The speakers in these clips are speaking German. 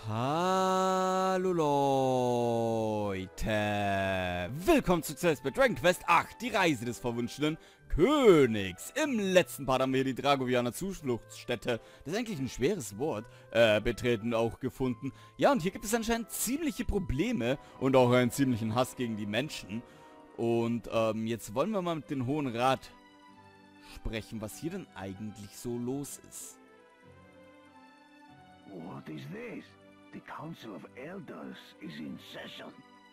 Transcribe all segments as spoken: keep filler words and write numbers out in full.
Hallo Leute, willkommen zu Cells bei Dragon Quest acht, die Reise des verwunschenen Königs. Im letzten Part haben wir die Dragovianer Zufluchtsstätte, das ist eigentlich ein schweres Wort, äh, betreten auch gefunden. Ja, und hier gibt es anscheinend ziemliche Probleme und auch einen ziemlichen Hass gegen die Menschen. Und ähm, jetzt wollen wir mal mit dem Hohen Rat sprechen, was hier denn eigentlich so los ist. What is this? The Council of Elders is in session.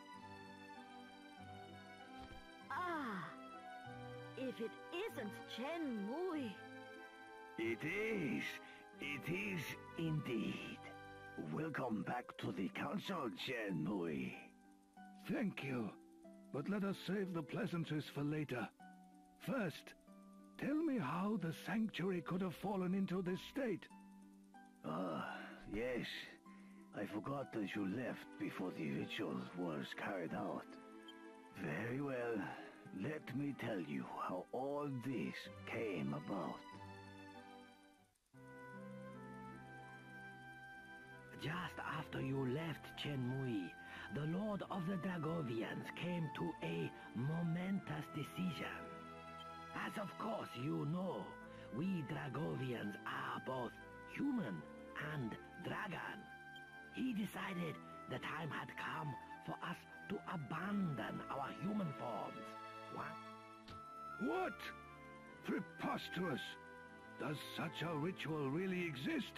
Ah, if it isn't Chen Mui. It is. It is indeed. Welcome back to the Council, Chen Mui. Thank you. But let us save the pleasantries for later. First, tell me how the sanctuary could have fallen into this state. Ah, yes. I forgot that you left before the ritual was carried out. Very well. Let me tell you how all this came about. Just after you left Chen Mui, the Lord of the Dragovians came to a momentous decision. As of course you know, we Dragovians are both human and dragon. He decided the time had come for us to abandon our human forms. What? What? Preposterous! Does such a ritual really exist?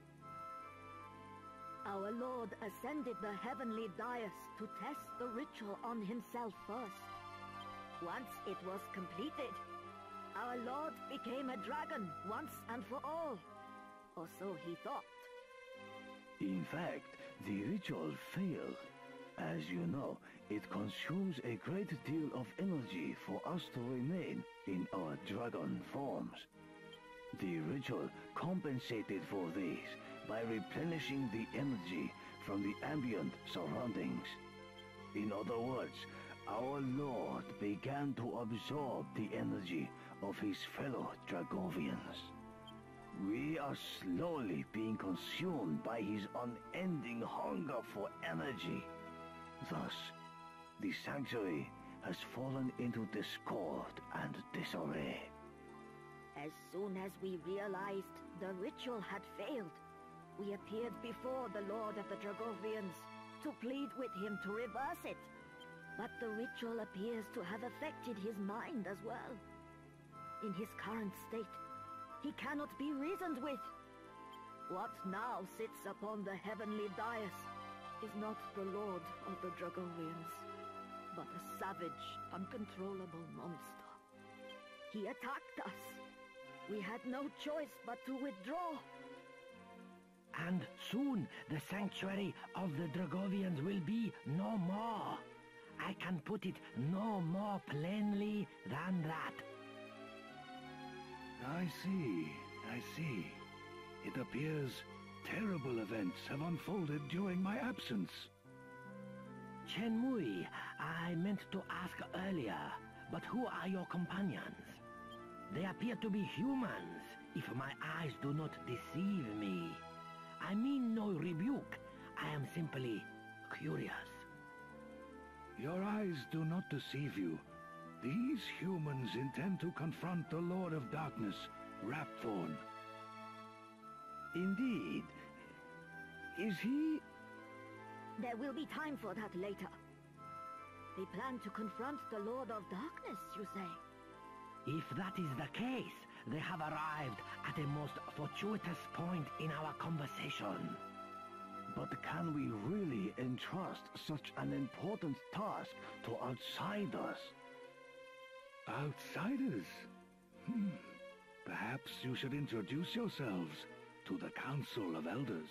Our Lord ascended the heavenly dais to test the ritual on himself first. Once it was completed, our Lord became a dragon once and for all. Or so he thought. In fact, the ritual failed. As you know, it consumes a great deal of energy for us to remain in our dragon forms. The ritual compensated for this by replenishing the energy from the ambient surroundings. In other words, our Lord began to absorb the energy of his fellow Dragovians. We are slowly being consumed by his unending hunger for energy. Thus, the sanctuary has fallen into discord and disarray. As soon as we realized the ritual had failed, we appeared before the Lord of the Dragovians to plead with him to reverse it. But the ritual appears to have affected his mind as well. In his current state, he cannot be reasoned with. What now sits upon the heavenly dais is not the Lord of the Dragovians, but a savage, uncontrollable monster. He attacked us. We had no choice but to withdraw. And soon the sanctuary of the Dragovians will be no more. I can put it no more plainly than that. I see, I see. It appears terrible events have unfolded during my absence. Chen Mui, I meant to ask earlier, but who are your companions? They appear to be humans, if my eyes do not deceive me. I mean no rebuke. I am simply curious. Your eyes do not deceive you. These humans intend to confront the Lord of Darkness, Rapthorn. Indeed. Is he... There will be time for that later. They plan to confront the Lord of Darkness, you say? If that is the case, they have arrived at a most fortuitous point in our conversation. But can we really entrust such an important task to outsiders? Outsiders? Hmm. Perhaps you should introduce yourselves to the Council of Elders.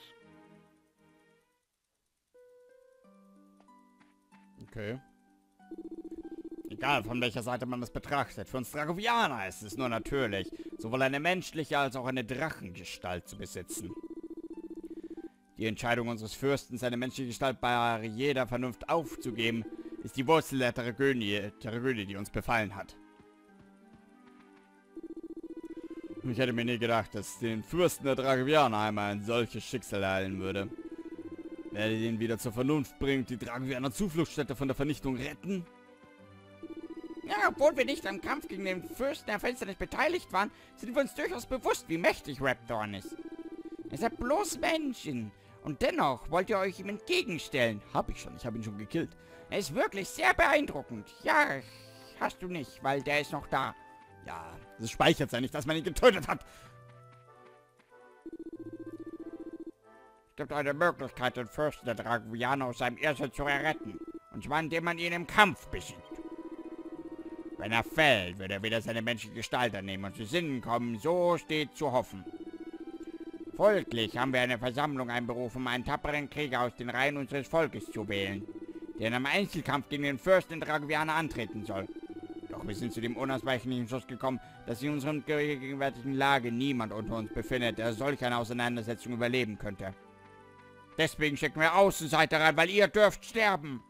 Okay. Egal, von welcher Seite man das betrachtet. Für uns Dragovianer ist es nur natürlich, sowohl eine menschliche als auch eine Drachengestalt zu besitzen. Die Entscheidung unseres Fürsten, seine menschliche Gestalt bei jeder Vernunft aufzugeben, ist die Wurzel der Tragödie, Tragödie, die uns befallen hat. Ich hätte mir nie gedacht, dass den Fürsten der Dragovianer einmal ein solches Schicksal ereilen würde. Werdet ihr ihn wieder zur Vernunft bringen, die Dragovianer Zufluchtsstätte von der Vernichtung retten? Ja, obwohl wir nicht am Kampf gegen den Fürsten der Finsternis beteiligt waren, sind wir uns durchaus bewusst, wie mächtig Rapthorn ist. Er ist ja bloß Menschen. Und dennoch wollt ihr euch ihm entgegenstellen. Hab ich schon, ich habe ihn schon gekillt. Er ist wirklich sehr beeindruckend. Ja, hast du nicht, weil der ist noch da. Ja, es speichert ja nicht, dass man ihn getötet hat. Es gibt eine Möglichkeit, den Fürsten der Dragovianer aus seinem Irrsinn zu erretten. Und zwar, indem man ihn im Kampf besiegt. Wenn er fällt, wird er wieder seine menschliche Gestalt annehmen und zu Sinnen kommen, so steht zu hoffen. Folglich haben wir eine Versammlung einberufen, um einen tapferen Krieger aus den Reihen unseres Volkes zu wählen, der in einem Einzelkampf gegen den Fürsten der Dragovianer antreten soll. Doch wir sind zu dem unausweichlichen Schluss gekommen, dass in unserer gegenwärtigen Lage niemand unter uns befindet, der solch eine Auseinandersetzung überleben könnte. Deswegen schicken wir Außenseiter rein, weil ihr dürft sterben.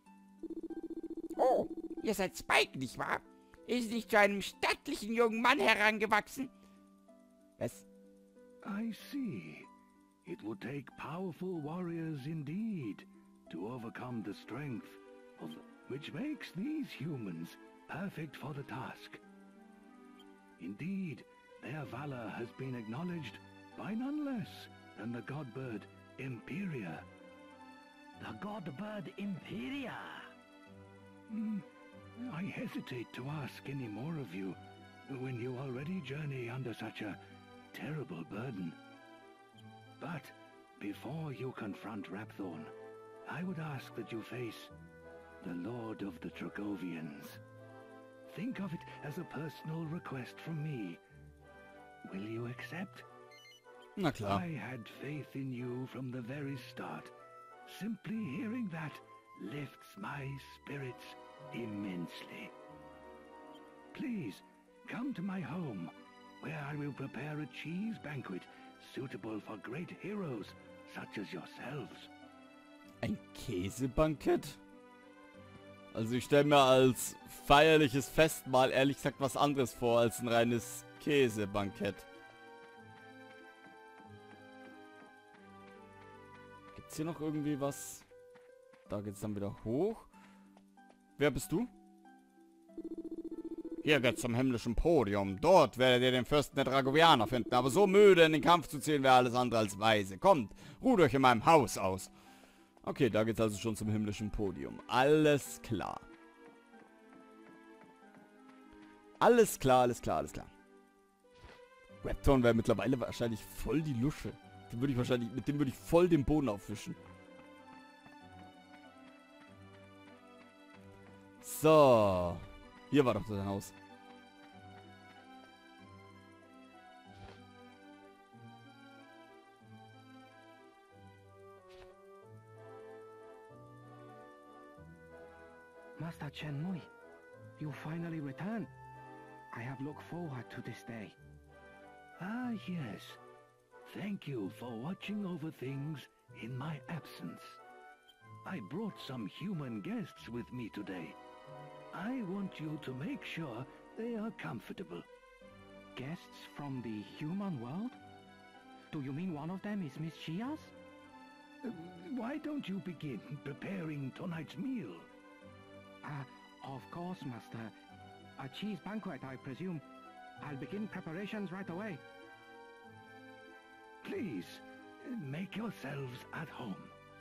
Oh, ihr seid Spike, nicht wahr? Ist nicht zu einem stattlichen jungen Mann herangewachsen? Was? I see. It will take powerful warriors indeed to overcome the strength of which makes these humans perfect for the task. Indeed, their valor has been acknowledged by none less than the godbird Imperia. The God-Bird Imperia? Mm, I hesitate to ask any more of you when you already journey under such a terrible burden. But before you confront Rapthorn, I would ask that you face the Lord of the Dragovians. Think of it as a personal request from me. Will you accept? Na klar. I had faith in you from the very start. Simply hearing that lifts my spirits immensely. Please, come to my home, where I will prepare a cheese banquet suitable for great heroes such as yourselves. Ein Käsebankett? Also ich stelle mir als feierliches Festmahl ehrlich gesagt was anderes vor als ein reines Käsebankett. Gibt's hier noch irgendwie was? Da geht's dann wieder hoch. Wer bist du? Hier geht's zum himmlischen Podium. Dort werdet ihr den Fürsten der Dragovianer finden. Aber so müde in den Kampf zu ziehen, wäre alles andere als weise. Kommt, ruht euch in meinem Haus aus. Okay, da geht's also schon zum himmlischen Podium. Alles klar. Alles klar, alles klar, alles klar. Rapthorn wäre mittlerweile wahrscheinlich voll die Lusche. Den würde ich wahrscheinlich, mit dem würde ich voll den Boden aufwischen. So. Hier war doch dein Haus. Master Chen Mui, you finally returned. I have looked forward to this day. Ah, yes. Thank you for watching over things in my absence. I brought some human guests with me today. I want you to make sure they are comfortable. Guests from the human world? Do you mean one of them is Miss Chias? Uh, why don't you begin preparing tonight's meal? Ah, uh, of course, Master. A cheese banquet, I presume. I'll begin preparations right away. Please, make yourselves at home.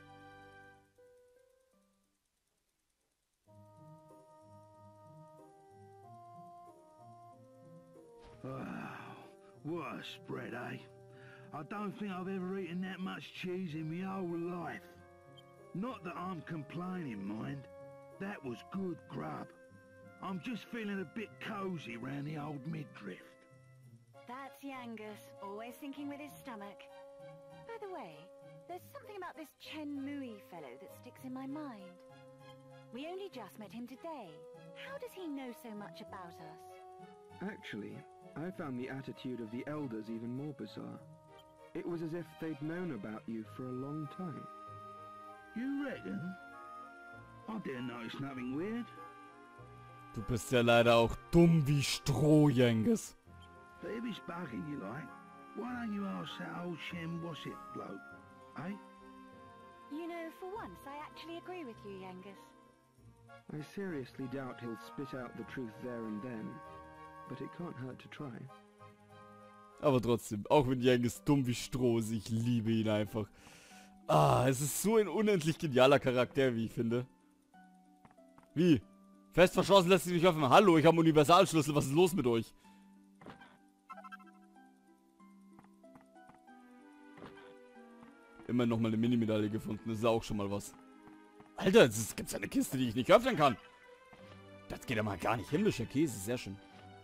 Wow, what a spread, eh? I don't think I've ever eaten that much cheese in my whole life. Not that I'm complaining, mind. That was good grub. I'm just feeling a bit cosy round the old midriff. That's Yangus, always thinking with his stomach. By the way, there's something about this Chen Mui fellow that sticks in my mind. We only just met him today. How does he know so much about us? Actually, I found the attitude of the elders even more bizarre. It was as if they'd known about you for a long time. You reckon? I didn't notice nothing weird. Du bist ja leider auch dumm wie Stroh, Yangus. But if it's bugging you like, why don't you ask that old Shem what's it bloke, eh? You know, for once, I actually agree with you, Yangus. I seriously doubt he'll spit out the truth there and then, but it can't hurt to try. Aber trotzdem, auch wenn Yangus dumm wie Stroh ist, ich liebe ihn einfach. Ah, es ist so ein unendlich genialer Charakter, wie ich finde. Wie? Fest verschlossen lässt sich nicht öffnen. Hallo, ich habe einen Universalschlüssel, was ist los mit euch? Immer noch mal eine Mini-Medaille gefunden, das ist auch schon mal was. Alter, es gibt eine Kiste, die ich nicht öffnen kann. Das geht ja mal gar nicht. Himmlischer Käse, sehr schön.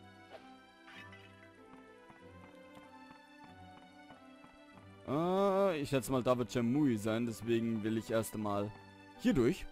Ah, ich schätze mal, da wird Shenmue sein, deswegen will ich erst einmal hier durch.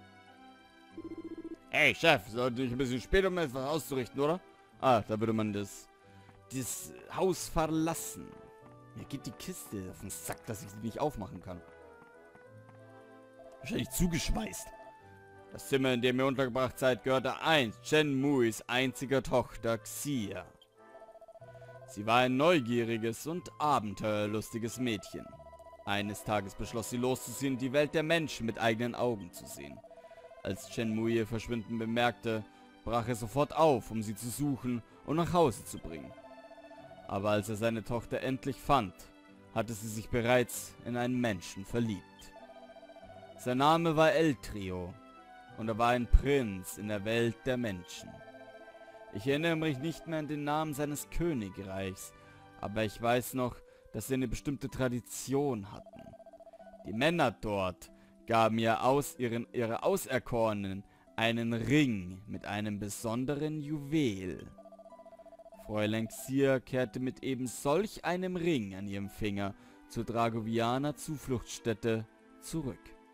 Hey, Chef, sollte ich ein bisschen später, um etwas auszurichten, oder? Ah, da würde man das, das Haus verlassen. Mir geht die Kiste auf den Sack, dass ich sie nicht aufmachen kann. Wahrscheinlich zugeschweißt. Das Zimmer, in dem ihr untergebracht seid, gehörte einst Shenmues einziger Tochter Xia. Sie war ein neugieriges und abenteuerlustiges Mädchen. Eines Tages beschloss sie loszuziehen und die Welt der Menschen mit eigenen Augen zu sehen. Als Shenmue ihr Verschwinden bemerkte, brach er sofort auf, um sie zu suchen und nach Hause zu bringen. Aber als er seine Tochter endlich fand, hatte sie sich bereits in einen Menschen verliebt. Sein Name war Eltrio und er war ein Prinz in der Welt der Menschen. Ich erinnere mich nicht mehr an den Namen seines Königreichs, aber ich weiß noch, dass sie eine bestimmte Tradition hatten. Die Männer dort gaben ihr aus ihren, ihre Auserkorenen einen Ring mit einem besonderen Juwel. Fräulein Xia kehrte mit eben solch einem Ring an ihrem Finger zur Dragovianer Zufluchtsstätte zurück.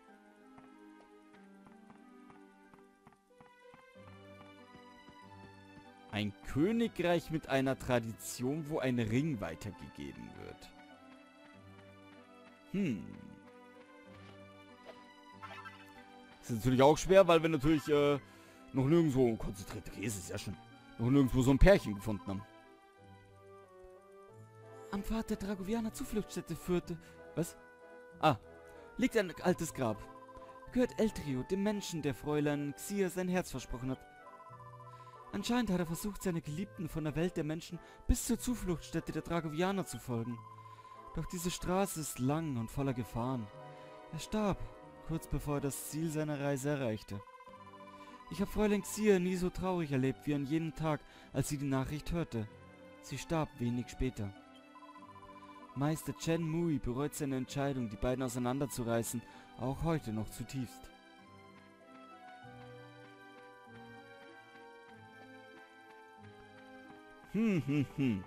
Ein Königreich mit einer Tradition, wo ein Ring weitergegeben wird. Hm. Das ist natürlich auch schwer, weil wir natürlich äh, noch nirgendwo... Konzentrierte Käse, ist ja schon... Noch nirgendwo so ein Pärchen gefunden haben. Am Pfad der Dragovianer Zufluchtsstätte führte... Was? Ah. Liegt ein altes Grab. Gehört Eltrio, dem Menschen, der Fräulein Xia sein Herz versprochen hat. Anscheinend hat er versucht, seine Geliebten von der Welt der Menschen bis zur Zufluchtsstätte der Dragovianer zu folgen. Doch diese Straße ist lang und voller Gefahren. Er starb, kurz bevor er das Ziel seiner Reise erreichte. Ich habe Fräulein Xia nie so traurig erlebt wie an jenem Tag, als sie die Nachricht hörte. Sie starb wenig später. Meister Shenmue bereut seine Entscheidung, die beiden auseinanderzureißen, auch heute noch zutiefst. Hm, hm, hm.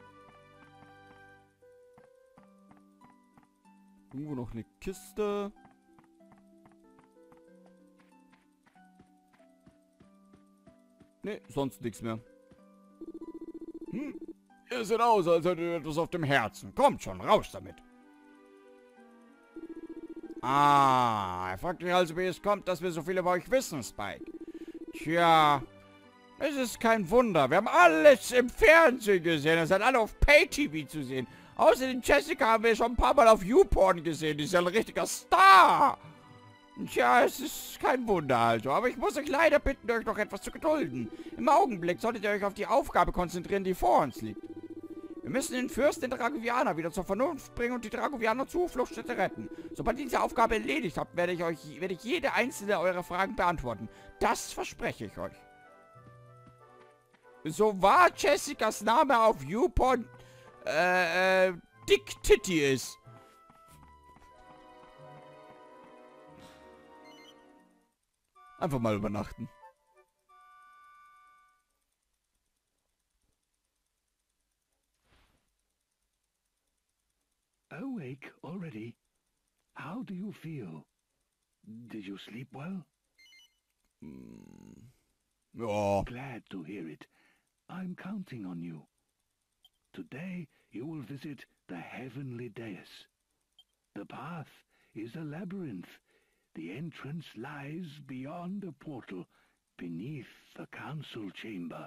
Irgendwo noch eine Kiste. Ne, sonst nichts mehr. Hm? Ihr seht aus, als hättet ihr etwas auf dem Herzen. Kommt schon, raus damit. Ah, er fragt mich also, wie es kommt, dass wir so viele bei euch wissen, Spike. Tja, es ist kein Wunder. Wir haben alles im Fernsehen gesehen. Ihr seid alle auf Pay-T V zu sehen. Außerdem Jessica haben wir schon ein paar Mal auf YouPorn gesehen. Die ist ja ein richtiger Star. Tja, es ist kein Wunder also. Aber ich muss euch leider bitten, euch noch etwas zu gedulden. Im Augenblick solltet ihr euch auf die Aufgabe konzentrieren, die vor uns liegt. Wir müssen den Fürsten der Dragovianer wieder zur Vernunft bringen und die Dragovianer Zufluchtsstätte retten. Sobald ihr diese Aufgabe erledigt habt, werde ich euch, werde ich jede einzelne eurer Fragen beantworten. Das verspreche ich euch. So wahr Jessicas Name auf YouPorn äh, äh, Dick Titty ist. Einfach mal übernachten. Awake already? How do you feel? Did you sleep well? Mm. Ja. Glad to hear it. I'm counting on you. Today you will visit the heavenly dais. The path is a labyrinth. The entrance lies beyond a portal, beneath the council chamber.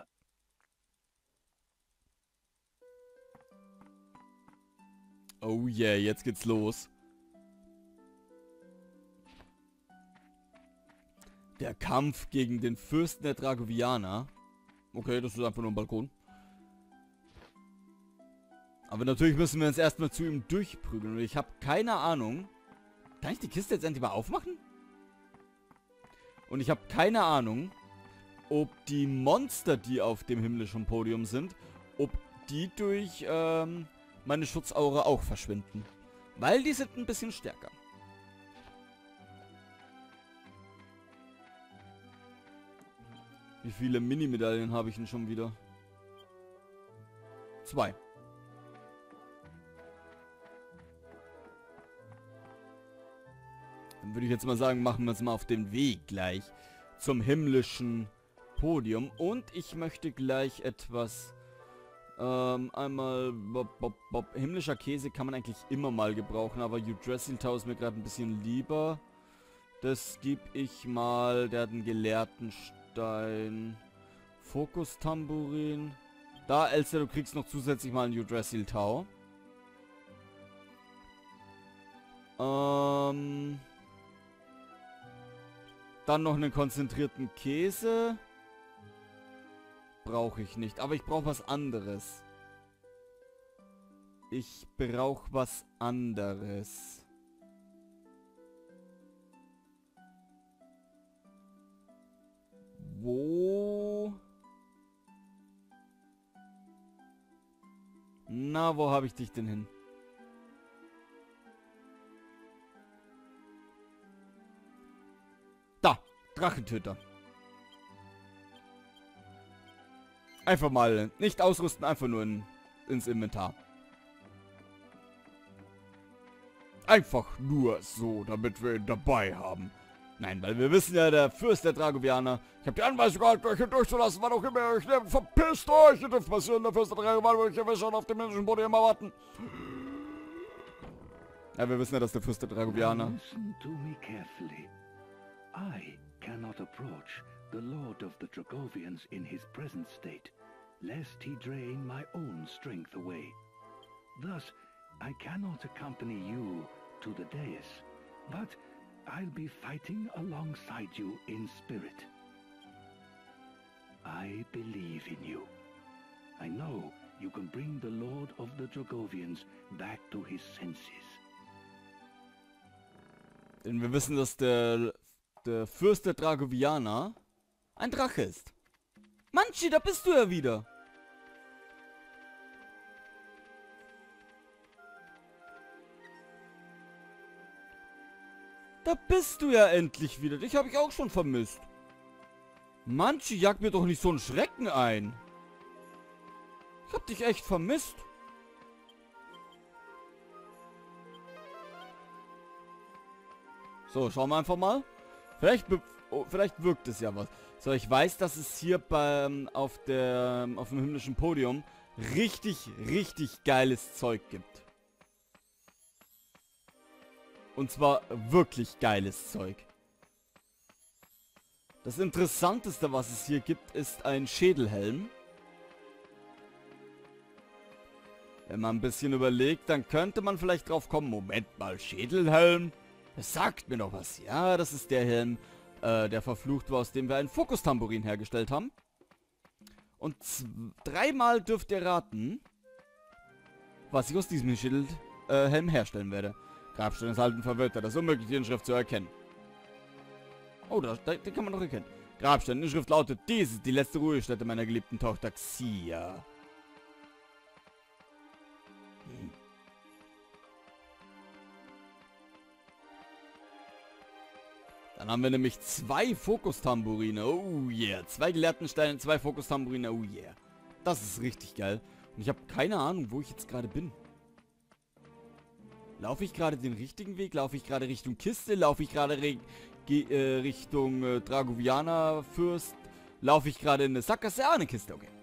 Oh yeah, jetzt geht's los. Der Kampf gegen den Fürsten der Dragovianer. Okay, das ist einfach nur ein Balkon. Aber natürlich müssen wir uns erstmal zu ihm durchprügeln. Und ich habe keine Ahnung. Kann ich die Kiste jetzt endlich mal aufmachen? Und ich habe keine Ahnung, ob die Monster, die auf dem himmlischen Podium sind, ob die durch ähm, meine Schutzaura auch verschwinden. Weil die sind ein bisschen stärker. Wie viele Mini-Medaillen habe ich denn schon wieder? Zwei. Dann würde ich jetzt mal sagen, machen wir uns mal auf den Weg gleich zum himmlischen Podium. Und ich möchte gleich etwas... Ähm, einmal... Bob, Bob, Bob. Himmlischer Käse kann man eigentlich immer mal gebrauchen, aber Yggdrasil Tau ist mir gerade ein bisschen lieber. Das gebe ich mal... Der hat einen gelehrten Stein. Fokus-Tambourin. Da, Elster, du kriegst noch zusätzlich mal einen Yggdrasil Tau. Ähm... Dann noch einen konzentrierten Käse. Brauche ich nicht. Aber ich brauche was anderes. Ich brauche was anderes. Wo? Na, wo habe ich dich denn hin? Da, Drachentöter. Einfach mal nicht ausrüsten, einfach nur in, ins Inventar. Einfach nur so, damit wir ihn dabei haben. Nein, weil wir wissen ja, der Fürst der Dragovianer. Ich habe die Anweisung gehalten, euch hier durchzulassen, wann auch immer ihr euch nehmt. Verpisst euch! Ihr dürft passieren, der Fürst der Dragovianer will euch ja schon auf dem himmlischen Boden immer warten. Ja, wir wissen ja, dass der Fürst der Dragovianer... Listen to me carefully. I cannot approach the Lord of the Dragovians in his present state, lest he drain my own strength away. Thus, I cannot accompany you to the dais, but I'll be fighting alongside you in spirit. I believe in you. I know you can bring the Lord of the Dragovians back to his senses. Denn wir wissen, dass der, der Fürst der Dragovianer ein Drache ist. Manchi, da bist du ja wieder. Da bist du ja endlich wieder. Dich habe ich auch schon vermisst. Manchi, jag mir doch nicht so einen Schrecken ein. Ich hab dich echt vermisst. So, schauen wir einfach mal. Vielleicht, oh, vielleicht wirkt es ja was. So, ich weiß, dass es hier beim auf der auf dem himmlischen Podium richtig, richtig geiles Zeug gibt. Und zwar wirklich geiles Zeug. Das Interessanteste, was es hier gibt, ist ein Schädelhelm. Wenn man ein bisschen überlegt, dann könnte man vielleicht drauf kommen, Moment mal, Schädelhelm? Das sagt mir doch was. Ja, das ist der Helm, äh, der verflucht war, aus dem wir einen Fokus-Tambourin hergestellt haben. Und dreimal dürft ihr raten, was ich aus diesem Schädelhelm äh, herstellen werde. Grabstein ist alten Verwirrter, das ist unmöglich, die Inschrift zu erkennen. Oh, da, da, den kann man noch erkennen. Grabstein, die Inschrift lautet, dies ist die letzte Ruhestätte meiner geliebten Tochter Xia. Hm. Dann haben wir nämlich zwei Fokus-Tambourine. Oh yeah. Zwei gelehrten Steine, zwei Fokus-Tambourine. Oh yeah. Das ist richtig geil. Und ich habe keine Ahnung, wo ich jetzt gerade bin. Laufe ich gerade den richtigen Weg? Laufe ich gerade Richtung Kiste? Laufe ich gerade äh, Richtung äh, Dragovianer Fürst? Laufe ich gerade in eine Sackgasse? Ah, eine Kiste, okay.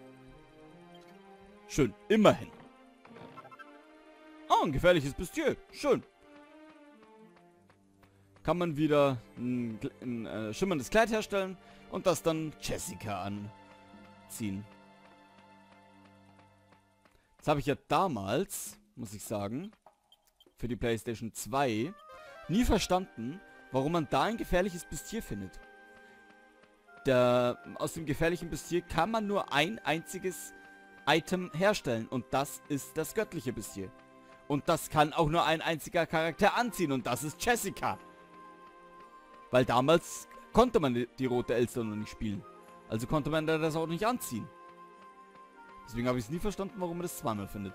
Schön, immerhin. Oh, ein gefährliches Bestier. Schön. Kann man wieder ein, ein äh, schimmerndes Kleid herstellen und das dann Jessica anziehen. Das habe ich ja damals, muss ich sagen, für die PlayStation zwei nie verstanden, warum man da ein gefährliches Bestier findet. der, aus dem gefährlichen Bestier kann man nur ein einziges Item herstellen. Und das ist das göttliche Bestier. Und das kann auch nur ein einziger Charakter anziehen. Und das ist Jessica. Weil damals konnte man die, die rote Elster noch nicht spielen. Also konnte man das auch nicht anziehen. Deswegen habe ich es nie verstanden, warum man das zweimal findet.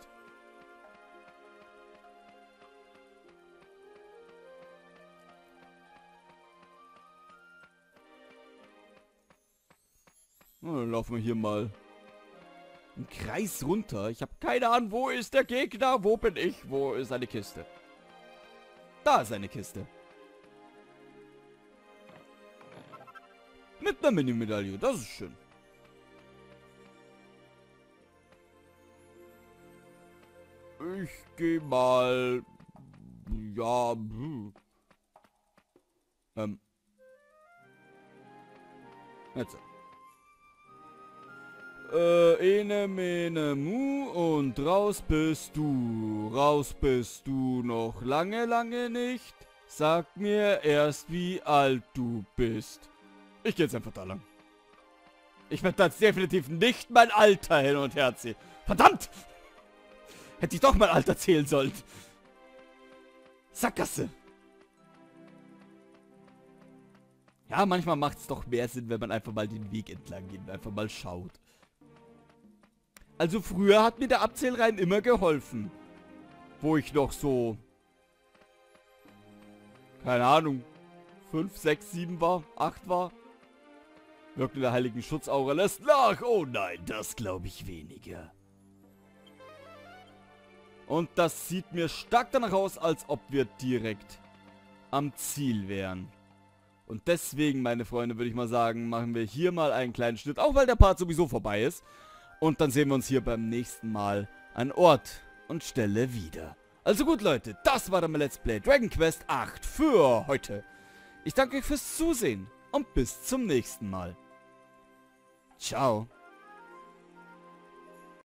Na, dann laufen wir hier mal im Kreis runter. Ich habe keine Ahnung, wo ist der Gegner? Wo bin ich? Wo ist eine Kiste? Da ist eine Kiste. Mit einer Mini-Medaille. Das ist schön. Ich gehe mal... Ja... Hm. Ähm... Jetzt. Äh, ene, mene, mu und raus bist du. Raus bist du noch lange, lange nicht. Sag mir erst, wie alt du bist. Ich gehe jetzt einfach da lang. Ich werde jetzt definitiv nicht mein Alter hin und her ziehen. Verdammt! Hätte ich doch mein Alter zählen sollen. Sackgasse. Ja, manchmal macht es doch mehr Sinn, wenn man einfach mal den Weg entlang geht und einfach mal schaut. Also früher hat mir der Abzählreim immer geholfen. Wo ich noch so... keine Ahnung... fünf, sechs, sieben war, acht war. Wirken der heiligen Schutzaura lässt nach. Oh nein, das glaube ich weniger. Und das sieht mir stark danach aus, als ob wir direkt am Ziel wären. Und deswegen, meine Freunde, würde ich mal sagen, machen wir hier mal einen kleinen Schnitt. Auch weil der Part sowieso vorbei ist. Und dann sehen wir uns hier beim nächsten Mal an Ort und Stelle wieder. Also gut, Leute, das war dann mein Let's Play Dragon Quest acht für heute. Ich danke euch fürs Zusehen und bis zum nächsten Mal. Ciao.